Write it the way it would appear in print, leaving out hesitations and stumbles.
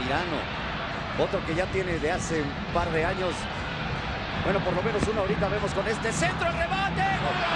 Altamirano. Otro que ya tiene de hace un par de años. Bueno, por lo menos uno ahorita vemos con este centro, remate. ¡Gol!